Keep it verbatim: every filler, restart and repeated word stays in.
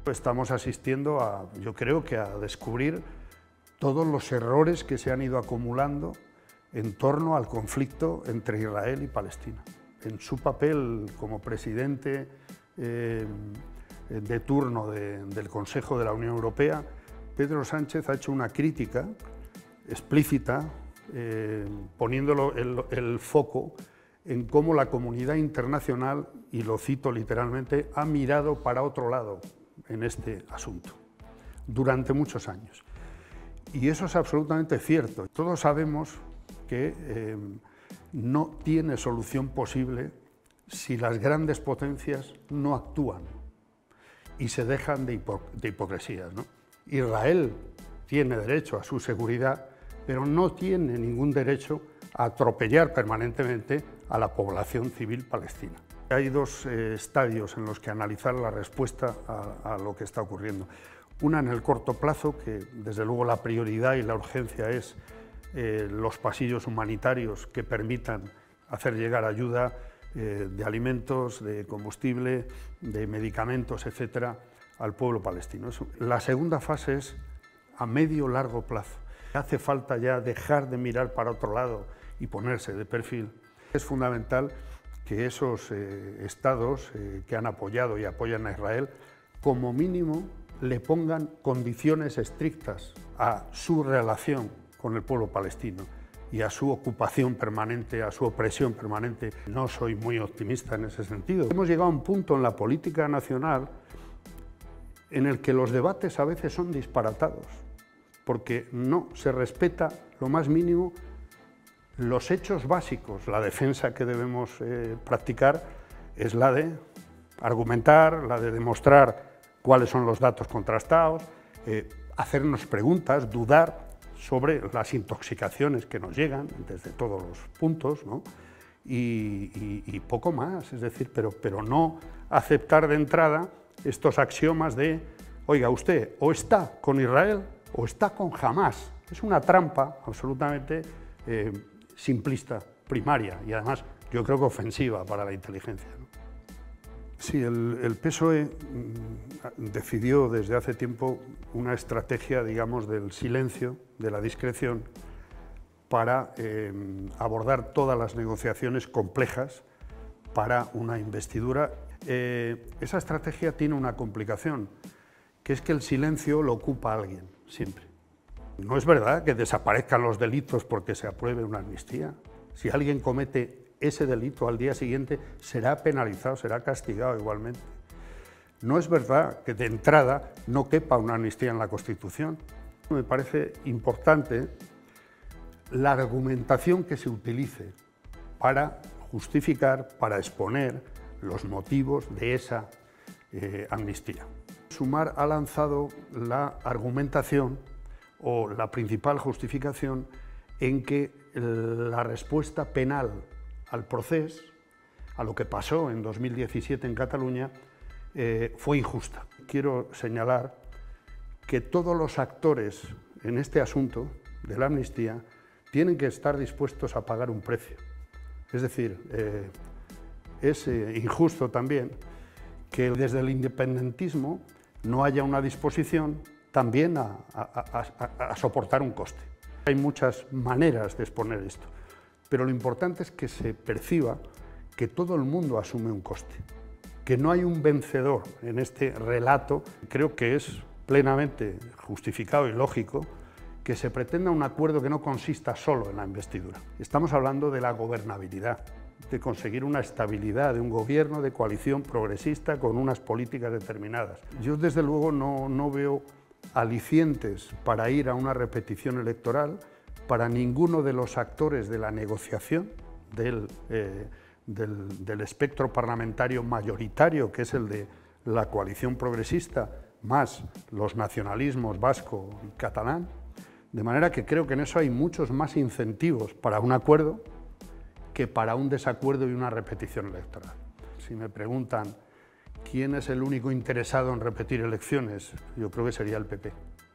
Estamos asistiendo a, yo creo que a descubrir todos los errores que se han ido acumulando en torno al conflicto entre Israel y Palestina. En su papel como presidente eh, de turno de, del Consejo de la Unión Europea, Pedro Sánchez ha hecho una crítica explícita, eh, poniéndolo el, el foco en cómo la comunidad internacional, y lo cito literalmente, ha mirado para otro lado en este asunto durante muchos años. Y eso es absolutamente cierto. Todos sabemos que eh, no tiene solución posible si las grandes potencias no actúan y se dejan de, hipo de hipocresías, ¿no? Israel tiene derecho a su seguridad, pero no tiene ningún derecho a atropellar permanentemente a la población civil palestina. Hay dos eh, estadios en los que analizar la respuesta a, a lo que está ocurriendo. Una en el corto plazo, que desde luego la prioridad y la urgencia es eh, los pasillos humanitarios que permitan hacer llegar ayuda eh, de alimentos, de combustible, de medicamentos, etcétera, al pueblo palestino. La segunda fase es a medio largo plazo. Hace falta ya dejar de mirar para otro lado y ponerse de perfil. Es fundamental que esos eh, estados eh, que han apoyado y apoyan a Israel, como mínimo, le pongan condiciones estrictas a su relación con el pueblo palestino y a su ocupación permanente, a su opresión permanente. No soy muy optimista en ese sentido. Hemos llegado a un punto en la política nacional en el que los debates a veces son disparatados, porque no se respeta lo más mínimo los hechos básicos. La defensa que debemos eh, practicar es la de argumentar, la de demostrar cuáles son los datos contrastados, eh, hacernos preguntas, dudar sobre las intoxicaciones que nos llegan desde todos los puntos, ¿no? y, y, y poco más, es decir, pero, pero no aceptar de entrada estos axiomas de, oiga, usted o está con Israel o está con Hamás. Es una trampa absolutamente eh, simplista, primaria, y además yo creo que ofensiva para la inteligencia, ¿no? Sí, el, el P S O E mm, decidió desde hace tiempo una estrategia, digamos, del silencio, de la discreción, para eh, abordar todas las negociaciones complejas para una investidura. Eh, esa estrategia tiene una complicación, que es que el silencio lo ocupa alguien, siempre. No es verdad que desaparezcan los delitos porque se apruebe una amnistía. Si alguien comete ese delito al día siguiente será penalizado, será castigado igualmente. No es verdad que de entrada no quepa una amnistía en la Constitución. Me parece importante la argumentación que se utilice para justificar, para exponer los motivos de esa eh, amnistía. Sumar ha lanzado la argumentación o la principal justificación en que la respuesta penal al proceso, a lo que pasó en dos mil diecisiete en Cataluña, eh, fue injusta. Quiero señalar que todos los actores en este asunto de la amnistía tienen que estar dispuestos a pagar un precio. Es decir, eh, es eh, injusto también que desde el independentismo no haya una disposición también a, a, a, a soportar un coste. Hay muchas maneras de exponer esto, pero lo importante es que se perciba que todo el mundo asume un coste, que no hay un vencedor en este relato. Creo que es plenamente justificado y lógico que se pretenda un acuerdo que no consista solo en la investidura. Estamos hablando de la gobernabilidad, de conseguir una estabilidad de un gobierno de coalición progresista con unas políticas determinadas. Yo desde luego no, no veo alicientes para ir a una repetición electoral para ninguno de los actores de la negociación del, eh, del, del espectro parlamentario mayoritario, que es el de la coalición progresista, más los nacionalismos vasco y catalán, de manera que creo que en eso hay muchos más incentivos para un acuerdo que para un desacuerdo y una repetición electoral. Si me preguntan quién es el único interesado en repetir elecciones, yo creo que sería el P P.